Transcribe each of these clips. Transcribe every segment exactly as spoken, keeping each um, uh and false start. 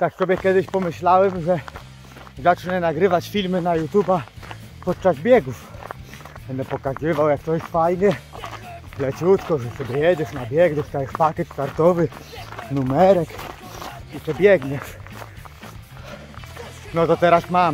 Tak sobie kiedyś pomyślałem, że zacznę nagrywać filmy na YouTube'a podczas biegów. Będę pokazywał, jak to jest fajnie, leciutko, że sobie jedziesz na bieg, dostajesz pakiet startowy, numerek i to biegniesz. No to teraz mam.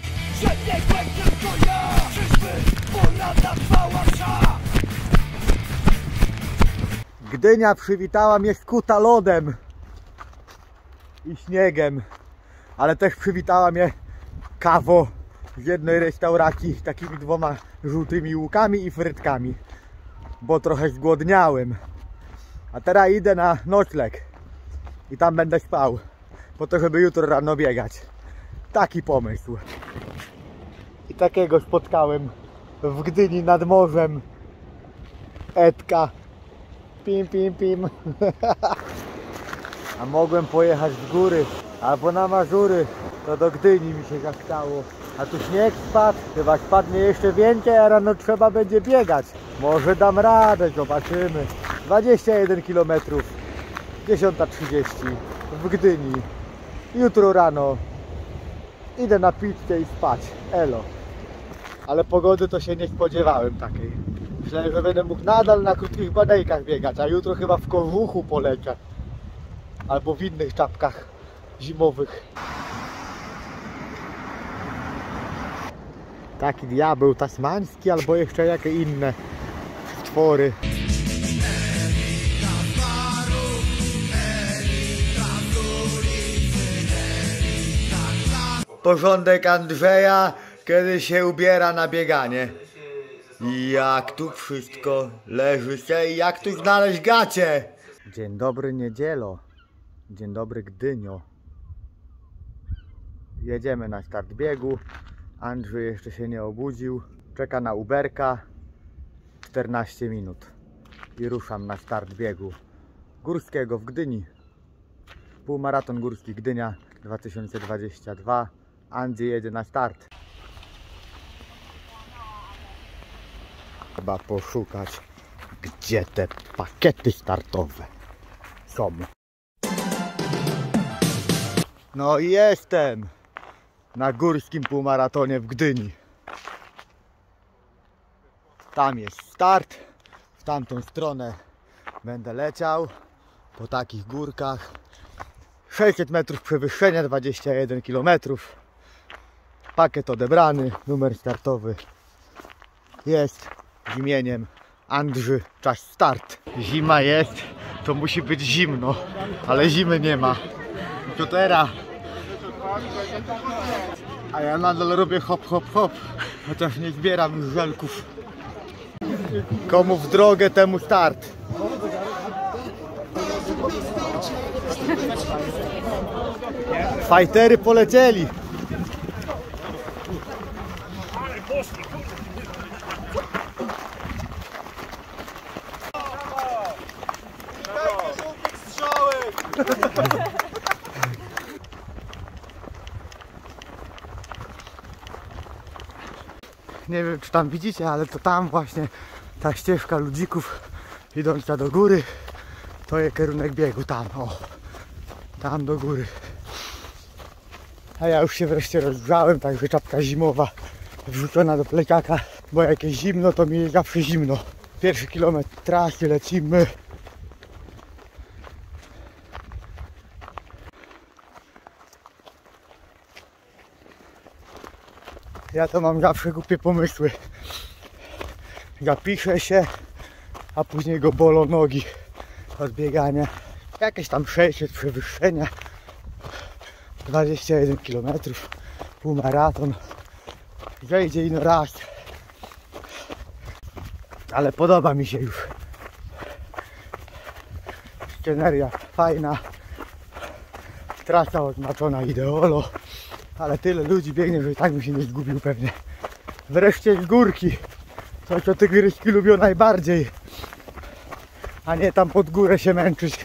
Gdynia przywitała mnie skuta lodem i śniegiem, ale też przywitała mnie kawą z jednej restauracji z takimi dwoma żółtymi łukami i frytkami, bo trochę zgłodniałem. A teraz idę na nocleg i tam będę spał, po to, żeby jutro rano biegać. Taki pomysł. I takiego spotkałem w Gdyni nad morzem. Edka. Pim, pim, pim. A mogłem pojechać w góry albo na Mazury, to do Gdyni mi się zachciało. A tu śnieg spadł, chyba spadnie jeszcze więcej, a rano trzeba będzie biegać. Może dam radę, zobaczymy. dwadzieścia jeden kilometrów, dziesiąta trzydzieści w Gdyni. Jutro rano idę na pizzę i spać. Elo. Ale pogody to się nie spodziewałem takiej. Myślałem, że będę mógł nadal na krótkich badejkach biegać, a jutro chyba w kożuchu poleczę. Albo w innych czapkach zimowych. Taki diabeł tasmański, albo jeszcze jakie inne stwory. Porządek Andrzeja, kiedy się ubiera na bieganie. Jak tu wszystko leży się i jak tu znaleźć gacie? Dzień dobry niedzielo. Dzień dobry Gdynio. Jedziemy na start biegu. Andrzej jeszcze się nie obudził. Czeka na Uberka. czternaście minut. I ruszam na start biegu górskiego w Gdyni. Półmaraton górski Gdynia dwa tysiące dwadzieścia dwa. Andrzej jedzie na start. Trzeba poszukać, gdzie te pakiety startowe są. No i jestem na górskim półmaratonie w Gdyni. Tam jest start. W tamtą stronę będę leciał po takich górkach. sześćset metrów przewyższenia, dwadzieścia jeden kilometrów. Pakiet odebrany, numer startowy jest z imieniem Andrzy. Czas start. Zima jest, to musi być zimno, ale zimy nie ma. To teraz. A ja nadal robię hop, hop, hop, chociaż nie zbieram już żelków. Komu w drogę, temu start. Fajtery polecieli. Nie wiem, czy tam widzicie, ale to tam właśnie ta ścieżka ludzików idąca do góry, to jest kierunek biegu, tam, o, tam do góry. A ja już się wreszcie rozgrzałem, także czapka zimowa wrzucona do plecaka, bo jak jest zimno, to mi jest zawsze zimno. Pierwszy kilometr trasy, lecimy. Ja to mam zawsze głupie pomysły. Zapiszę się, a później go bolą nogi od biegania. Jakieś tam sześćset przewyższenia. dwadzieścia jeden kilometrów. Półmaraton. Zejdzie ino raz. Ale podoba mi się już. Sceneria fajna. Trasa oznaczona ideolo. Ale tyle ludzi biegnie, że i tak bym się nie zgubił pewnie. Wreszcie z górki. To co tygryski lubią najbardziej. A nie tam pod górę się męczyć.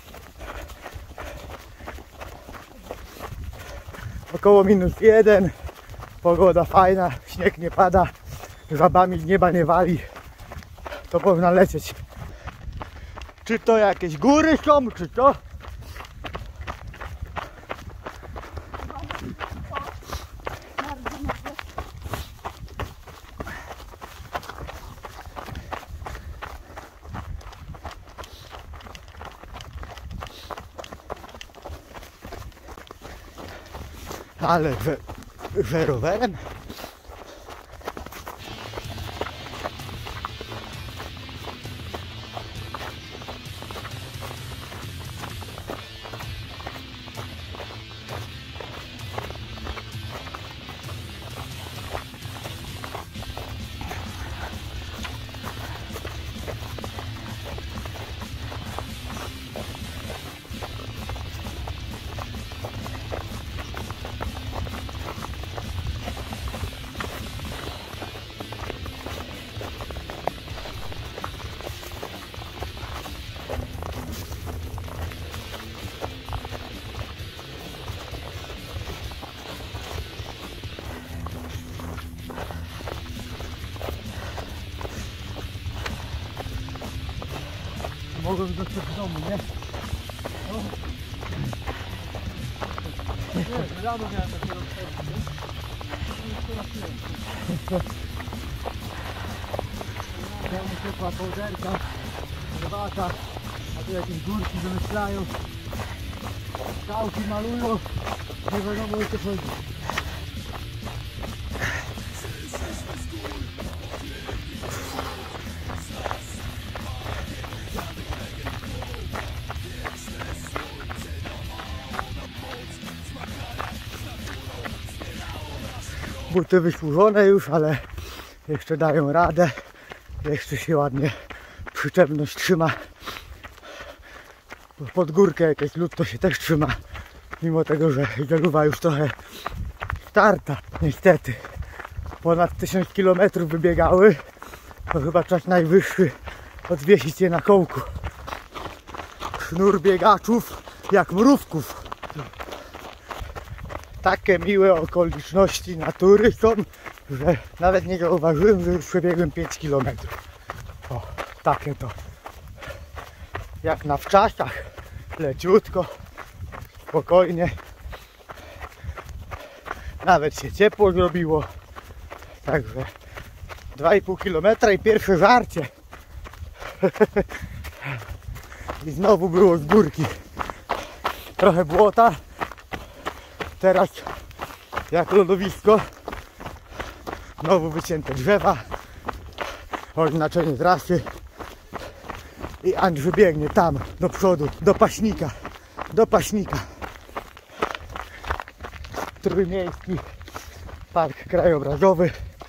Około minus jeden. Pogoda fajna, śnieg nie pada. Żabami z nieba nie wali. To można lecieć. Czy to jakieś góry są, czy to? Ale że, że rowerem? Mogłem zostać w domu, nie? No. Nie, rano miałem takiego przejścia. Temu ciepła połderka, herbata, a tu jakieś górki wymyślają, skałki malują, nie wiadomo o co chodzi. Buty wysłużone już, ale jeszcze dają radę. Jeszcze się ładnie przyczepność trzyma. Pod górkę jakieś lód to się też trzyma. Mimo tego, że żarówa już trochę starta. Niestety. Ponad tysiąc kilometrów wybiegały. To chyba czas najwyższy odwiesić je na kołku. Sznur biegaczów jak mrówków. Takie miłe okoliczności natury są, że nawet nie zauważyłem, że już przebiegłem pięć kilometrów. O, takie to. Jak na wczasach, leciutko, spokojnie. Nawet się ciepło zrobiło. Także dwa i pół kilometra i pierwsze żarcie. I znowu było z górki. Trochę błota. Teraz jak lodowisko. Znowu wycięte drzewa. Oznaczenie trasy. I Andrzej biegnie tam do przodu, do paśnika. Do paśnika. Trójmiejski park krajobrazowy.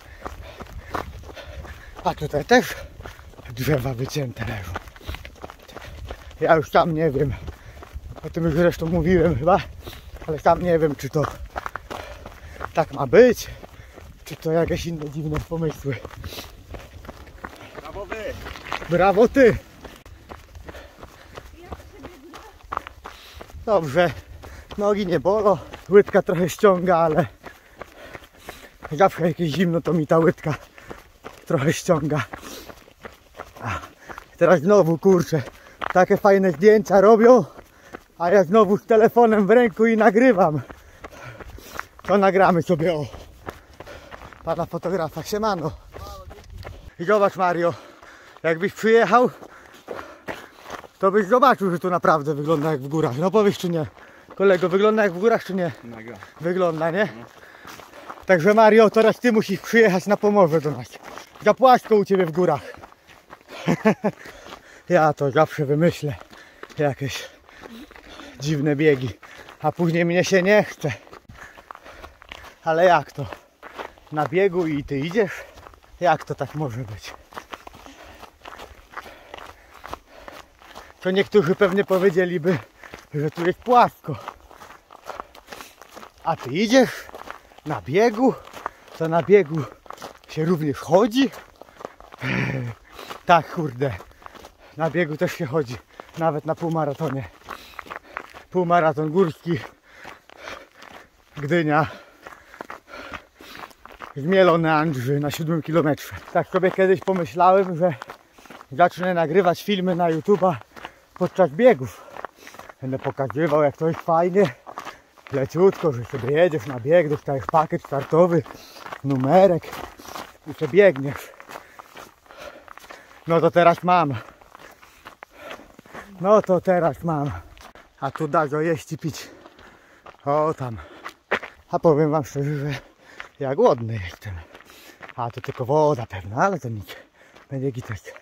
A tutaj też drzewa wycięte leżą. Ja już tam nie wiem. O tym już zresztą mówiłem chyba. Ale sam nie wiem, czy to tak ma być, czy to jakieś inne dziwne pomysły. Brawo wy! Brawo ty! Dobrze, nogi nie bolą, łydka trochę ściąga, ale zawsze jakieś zimno to mi ta łydka trochę ściąga. A teraz znowu, kurczę, takie fajne zdjęcia robią, a ja znowu z telefonem w ręku i nagrywam. To nagramy sobie o pana fotografa. Siemano. I zobacz, Mario, jakbyś przyjechał, to byś zobaczył, że to naprawdę wygląda jak w górach. No powiesz czy nie? Kolego, wygląda jak w górach czy nie? Mega. Wygląda, nie? Także Mario, teraz ty musisz przyjechać na Pomorze do nas. Za płasko u ciebie w górach. Ja to zawsze wymyślę jakieś dziwne biegi, a później mnie się nie chce. Ale jak to? Na biegu i ty idziesz? Jak to tak może być? To niektórzy pewnie powiedzieliby, że tu jest płasko. A ty idziesz na biegu? To na biegu się również chodzi? Tak, kurde. Na biegu też się chodzi. Nawet na półmaratonie. Półmaraton górski. Gdynia. Zmielony Andrzej na siódmym kilometrze. Tak sobie kiedyś pomyślałem, że zacznę nagrywać filmy na YouTube'a podczas biegów. Będę pokazywał, jak to jest fajnie. Leciutko, że sobie jedziesz na bieg, dostajesz pakiet startowy, numerek i sobie biegniesz. No to teraz mam. No to teraz mam. A tu da go jeść i pić. O tam. A powiem wam szczerze, że ja głodny jestem. A to tylko woda pewna, ale to nic. Będzie gitek.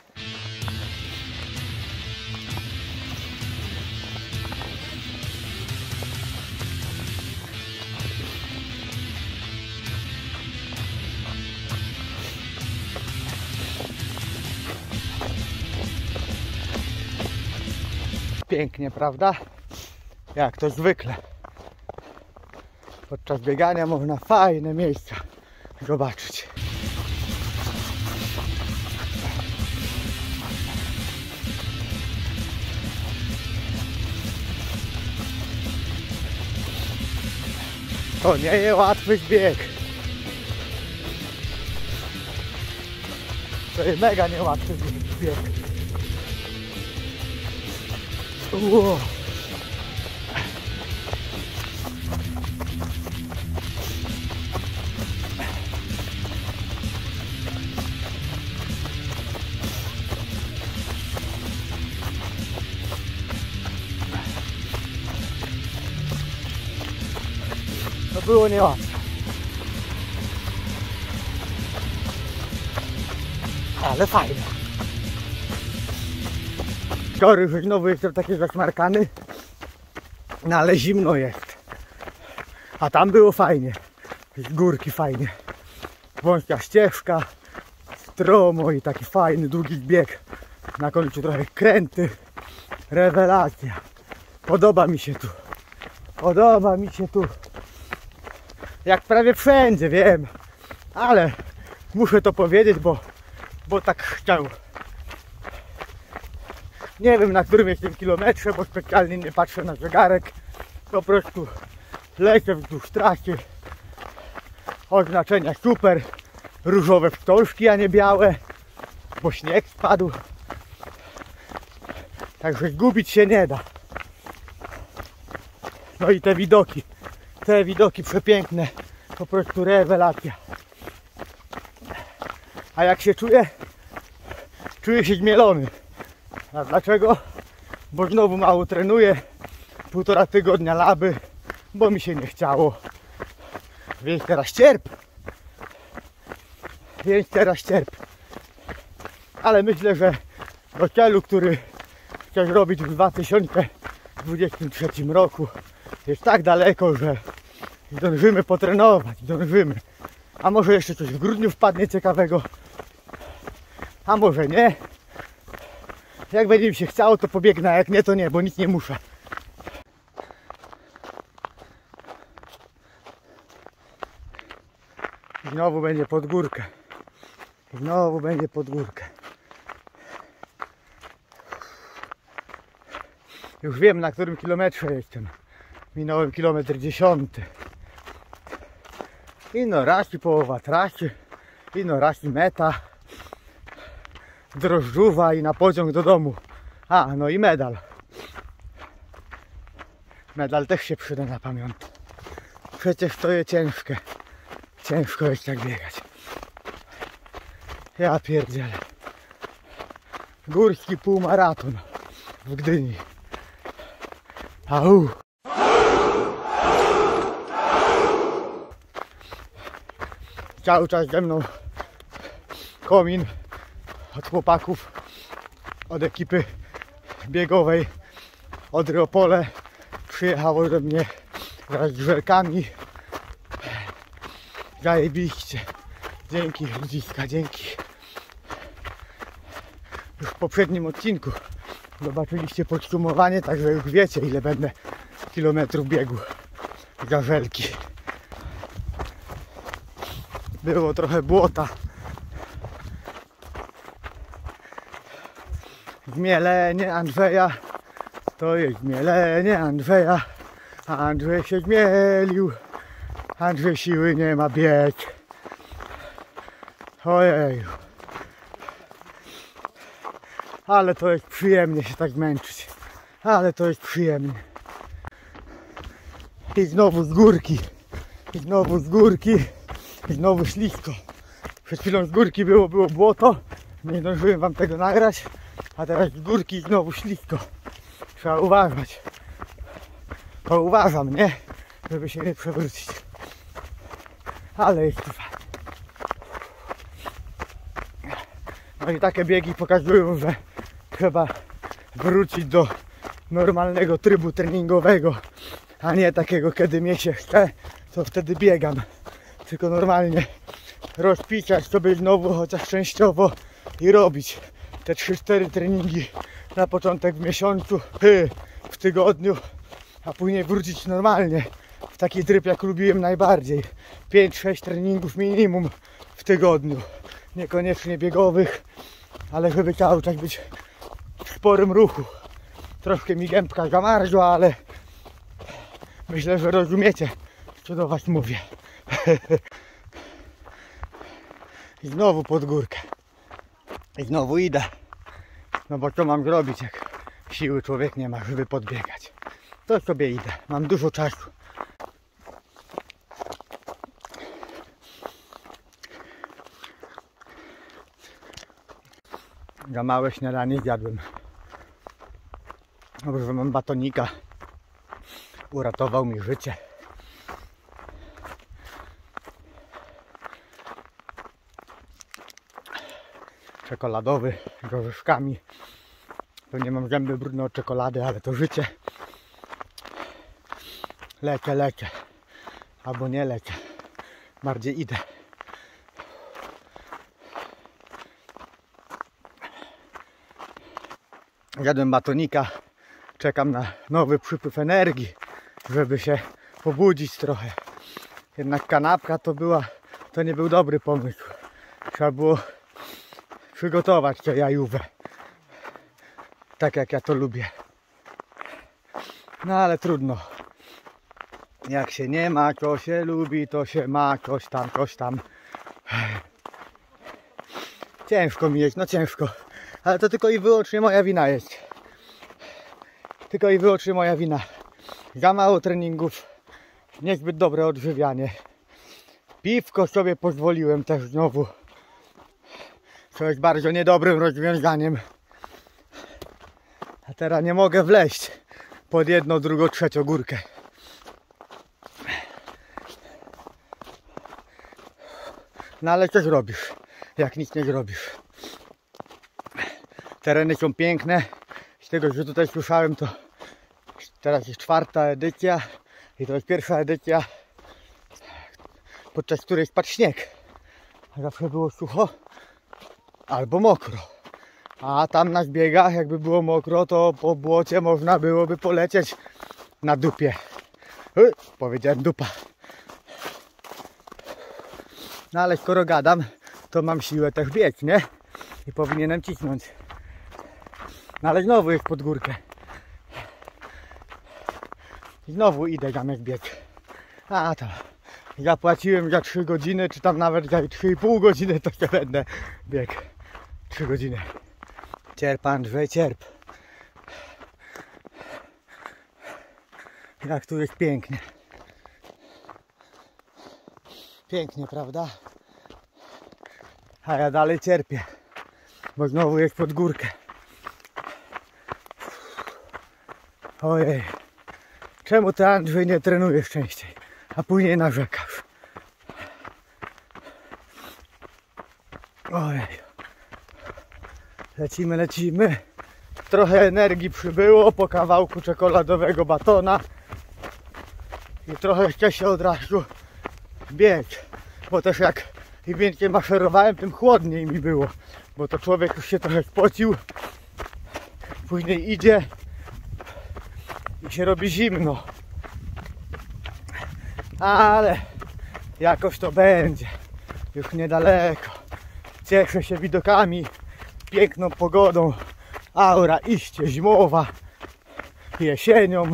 Pięknie, prawda? Jak to zwykle. Podczas biegania można fajne miejsca zobaczyć. To nie jest łatwy bieg. To jest mega niełatwy bieg. Wow. To było niełatwe. Ale fajne. Sorry, że znowu jestem taki zasmarkany. No ale zimno jest. A tam było fajnie. Z górki fajnie. Wąska ścieżka, stromo i taki fajny, długi bieg. Na końcu trochę kręty. Rewelacja. Podoba mi się tu. Podoba mi się tu. Jak prawie wszędzie, wiem. Ale muszę to powiedzieć, bo, bo tak chciał. Nie wiem, na którym jestem kilometrze, bo specjalnie nie patrzę na zegarek. Po prostu lecę wzdłuż trasy. Oznaczenia super. Różowe wstążki, a nie białe. Bo śnieg spadł. Także zgubić się nie da. No i te widoki. Te widoki przepiękne. Po prostu rewelacja. A jak się czuję? Czuję się zmielony. A dlaczego? Bo znowu mało trenuję. Półtora tygodnia laby, bo mi się nie chciało. Więc teraz cierp. Więc teraz cierp. Ale myślę, że do celu, który chcę zrobić w dwa tysiące dwudziestym trzecim roku, jest tak daleko, że zdążymy potrenować, zdążymy. A może jeszcze coś w grudniu wpadnie ciekawego, a może nie. Jak będzie mi się chciało, to pobiegnę, a jak nie, to nie, bo nic nie muszę. Znowu będzie pod górkę. Znowu będzie pod górkę. Już wiem, na którym kilometrze jestem. Minąłem kilometr dziesiąty. Ino raz i połowa trasy. Ino raz i meta. Drożdżówa i na pociąg do domu. A, no i medal. Medal też się przyda na pamiątkę. Przecież to jest ciężkie. Ciężko jest tak biegać. Ja pierdzielę. Górski półmaraton w Gdyni. Au! Cały czas ze mną komin od chłopaków, od ekipy biegowej Odry Opole. Przyjechało do mnie wraz z żelkami. Zajebiście. Dzięki ludziska, dzięki. Już w poprzednim odcinku zobaczyliście podsumowanie, także już wiecie, ile będę kilometrów biegł za żelki. Było trochę błota. Zmielenie Andrzeja to jest zmielenie Andrzeja. Andrzej się zmielił. Andrzej siły nie ma biec. Ojej. Ale to jest przyjemnie się tak męczyć. Ale to jest przyjemnie. I znowu z górki. I znowu z górki. I znowu ślisko. Przed chwilą z górki było, było błoto. Nie zdążyłem wam tego nagrać. A teraz z górki znowu ślisko. Trzeba uważać. To uważam, nie? żeby się nie przewrócić. Ale jest tu fajnie. No i takie biegi pokazują, że trzeba wrócić do normalnego trybu treningowego, a nie takiego, kiedy mnie się chce, to wtedy biegam. Tylko normalnie rozpisać sobie znowu chociaż częściowo i robić te trzy cztery treningi na początek w miesiącu, w tygodniu, a później wrócić normalnie w taki tryb, jak lubiłem najbardziej. pięć sześć treningów minimum w tygodniu. Niekoniecznie biegowych, ale żeby cały czas być w sporym ruchu. Troszkę mi gębka zamarzła, ale myślę, że rozumiecie, co do was mówię. I znowu pod górkę. I znowu idę. No bo co mam zrobić, jak siły człowiek nie ma, żeby podbiegać. To sobie idę. Mam dużo czasu. Za małe śniadanie zjadłem. Dobrze, że mam batonika. Uratował mi życie. Czekoladowy, z orzeszkami. Pewnie mam zęby brudne od czekolady, ale to życie. Lecę, lecę. Albo nie lecę. Bardziej idę. Jadłem batonika. Czekam na nowy przypływ energii, żeby się pobudzić trochę. Jednak kanapka to była, to nie był dobry pomysł. Trzeba było przygotować tę jajówę. Tak jak ja to lubię. No ale trudno. Jak się nie ma, to się lubi, to się ma, coś tam, coś tam. Ciężko mi jest, no ciężko. Ale to tylko i wyłącznie moja wina jest. Tylko i wyłącznie moja wina. Za mało treningów, niezbyt dobre odżywianie. Piwko sobie pozwoliłem też znowu. Co jest bardzo niedobrym rozwiązaniem. A teraz nie mogę wleźć pod jedną, drugą, trzecią górkę. No ale co zrobisz, jak nic nie zrobisz? Tereny są piękne. Z tego, że tutaj słyszałem, to teraz jest czwarta edycja i to jest pierwsza edycja, podczas której spadł śnieg. Zawsze było sucho albo mokro. A tam na zbiegach, jakby było mokro, to po błocie można byłoby polecieć na dupie. Yy, powiedziałem dupa. No ale skoro gadam, to mam siłę też biec, nie? I powinienem cisnąć. No ale znowu jest pod górkę. I znowu idę tam jak bieg. A to zapłaciłem za trzy godziny, czy tam nawet za trzy i pół godziny, to się będę biegł. trzy godziny. Cierp, Andrzej, cierp. Jak tu jest pięknie. Pięknie, prawda? A ja dalej cierpię, bo znowu jest pod górkę. Ojej. Czemu ty, Andrzej, nie trenujesz częściej, a później narzekasz? Ojej. Lecimy, lecimy. Trochę energii przybyło po kawałku czekoladowego batona. I trochę chce się od razu biec. Bo też jak im więcej maszerowałem, tym chłodniej mi było. Bo to człowiek już się trochę spocił. Później idzie i się robi zimno. Ale jakoś to będzie. Już niedaleko. Cieszę się widokami, piękną pogodą. Aura iście zimowa. Jesienią.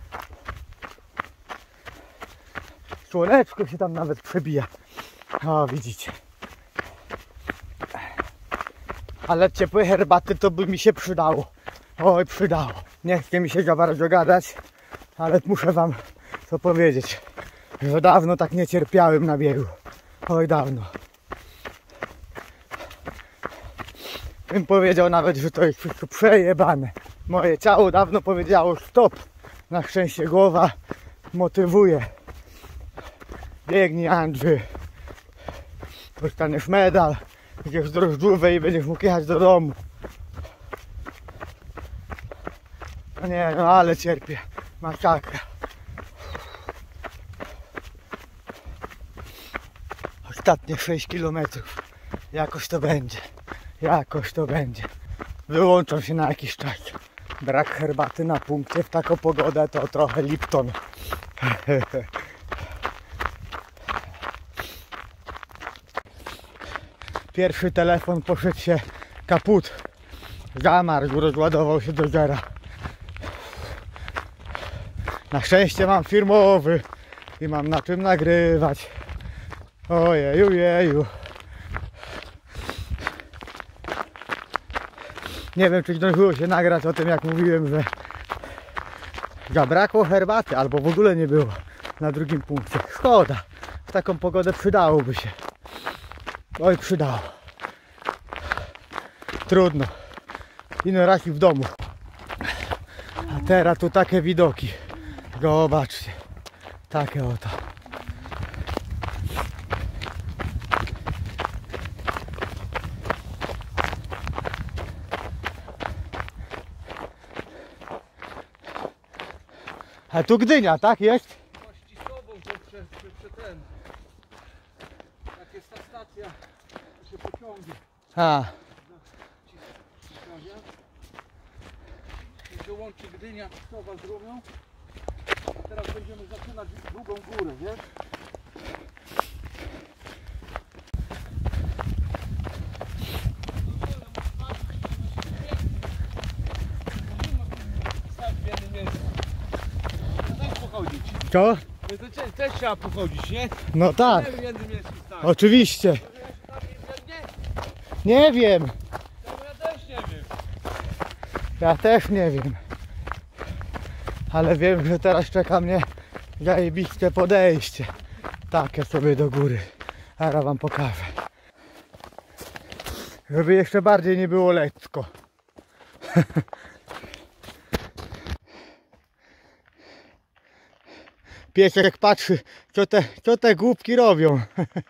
Słoneczko się tam nawet przebija. O, widzicie. Ale ciepłe herbaty to by mi się przydało. Oj, przydało. Nie chce mi się za bardzo gadać, ale muszę wam to powiedzieć, że dawno tak nie cierpiałem na biegu. Oj, dawno. Bym powiedział nawet, że to jest wszystko przejebane. Moje ciało dawno powiedziało stop. Na szczęście głowa motywuje. Biegnij, Andrzej. Dostaniesz medal, będziesz drożdżówę i będziesz mógł jechać do domu. No nie, no ale cierpię. Masakra. Ostatnie sześć kilometrów. Jakoś to będzie. Jakoś to będzie. Wyłączam się na jakiś czas. Brak herbaty na punkcie w taką pogodę to trochę Lipton. Pierwszy telefon poszedł się kaput. Zamarzł, rozładował się do zera. Na szczęście mam firmowy i mam na czym nagrywać. Ojeju, jeju. Nie wiem, czy zdążyło się nagrać o tym, jak mówiłem, że zabrakło herbaty, albo w ogóle nie było na drugim punkcie. Szkoda. W taką pogodę przydałoby się. Oj, przydało. Trudno. Ino raz i w domu. A teraz tu takie widoki. Zobaczcie. Takie oto. A tu Gdynia, tak jest? Właści z tobą to prze, prze, prze ten. Jak jest ta stacja, to się pociągnie. A. I się łączy Gdynia, Pszczowa z Rumią. Teraz będziemy zaczynać drugą górę, wiesz? Stać w jednym miejscu. Też pochodzić. Co? Też, też trzeba pochodzić, nie? No tak, Nie w jednym miejscu stać. oczywiście. Nie wiem. Ja też nie wiem. Ja też nie wiem. Ale wiem, że teraz czeka mnie zajebiste podejście. Takie sobie do góry. Teraz wam pokażę. Żeby jeszcze bardziej nie było lekko. Piesek patrzy, co te, co te głupki robią.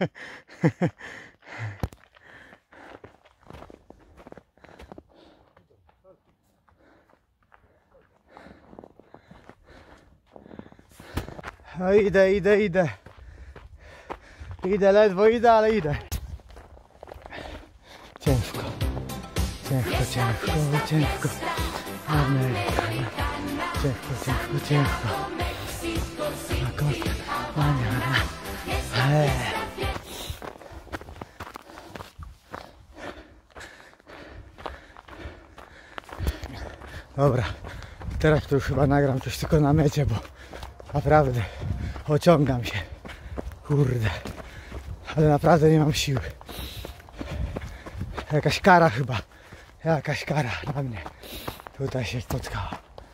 No idę, idę, idę. Idę, ledwo idę, ale idę. Ciężko. Ciężko, ciężko, ciężko. Ameryka. Ciężko, ciężko, ciężko. Na kostę. Maniana. Eee. Dobra. Teraz to już chyba nagram coś tylko na mecie, bo naprawdę ociągam się. Kurde. Ale naprawdę nie mam siły. Jakaś kara chyba. Jakaś kara na mnie. Tutaj się spotkała.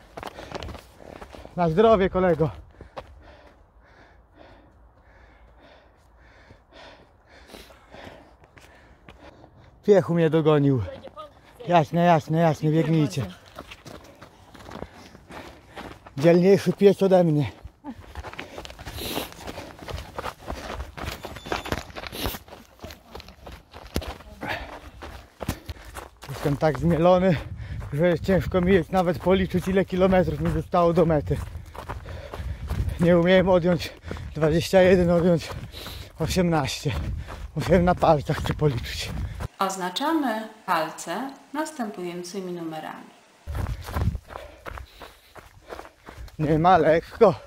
Na zdrowie, kolego. Piechu mnie dogonił. Jasne, jasne, jasne, biegnijcie. Dzielniejszy pies ode mnie. Jestem tak zmielony, że jest ciężko mi jest nawet policzyć, ile kilometrów mi zostało do mety. Nie umiałem odjąć dwadzieścia jeden, odjąć osiemnaście. Musiałem na palcach to policzyć. Oznaczamy palce następującymi numerami. Nie ma lekko.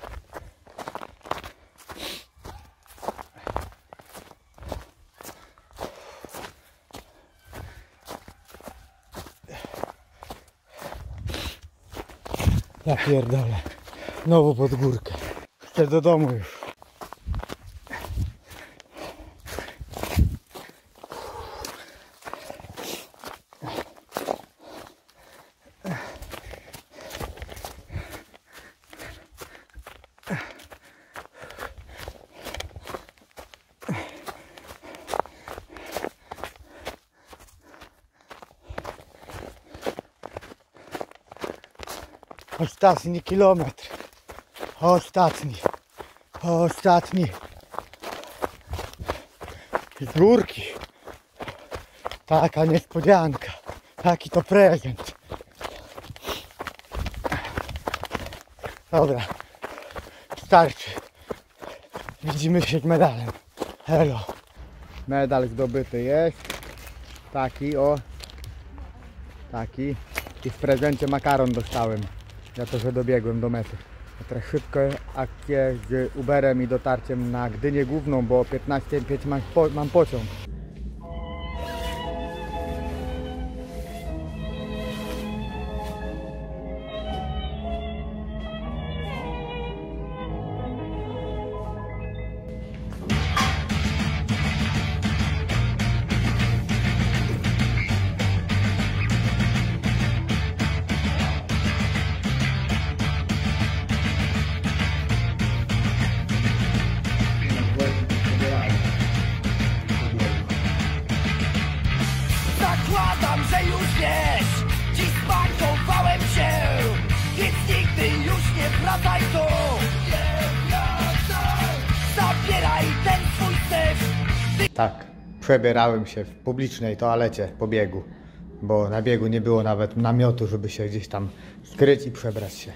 Ja pierdolę. Znowu pod górkę. Chcę do domu już. Ostatni kilometr. Ostatni. Ostatni. z górki. Taka niespodzianka. Taki to prezent. Dobra. Starczy. Widzimy się z medalem. Hello. Medal zdobyty jest. Taki o. Taki. I w prezencie makaron dostałem. Za to, że dobiegłem do mety. A teraz szybko akcję z Uberem i dotarciem na Gdynię Główną, bo o piętnastej pięć mam, po, mam pociąg. Zakładam, że już wiesz, dziś spankowałem się, więc nigdy już nie wracaj tu. Nie wracaj! Zabieraj ten swój syf. Tak, przebierałem się w publicznej toalecie po biegu, bo na biegu nie było nawet namiotu, żeby się gdzieś tam skryć i przebrać się.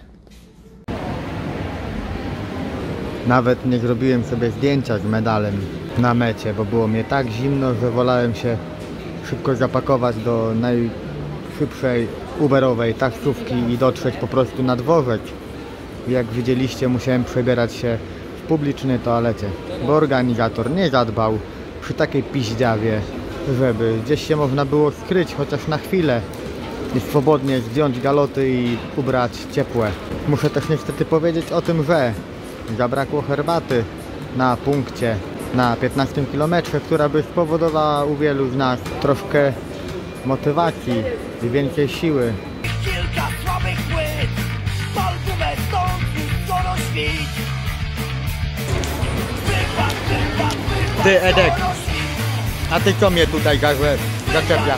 Nawet nie zrobiłem sobie zdjęcia z medalem na mecie, bo było mnie tak zimno, że wolałem się szybko zapakować do najszybszej uberowej taksówki i dotrzeć po prostu na dworzec. Jak widzieliście, musiałem przebierać się w publicznej toalecie, bo organizator nie zadbał przy takiej piździawie, żeby gdzieś się można było skryć chociaż na chwilę i swobodnie zdjąć galoty i ubrać ciepłe. Muszę też niestety powiedzieć o tym, że zabrakło herbaty na punkcie na piętnastym kilometrze, która by spowodowała u wielu z nas troszkę motywacji i więcej siły. Kilka słabych płyt, pal gumę stąd już skoro świt. Wypad, wypad, wypad, Ty, Edek, skoro świt. a ty co mnie tutaj gazłe zaczepia?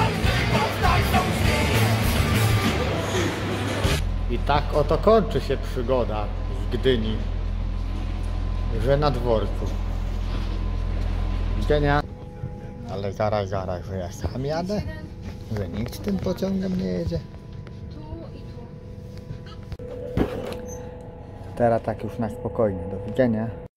I tak oto kończy się przygoda z Gdyni, że na dworcu. Widzenia. Ale zaraz, zaraz, że ja sam jadę? Że nikt tym pociągiem nie jedzie? Teraz tak już na spokojnie. Do widzenia.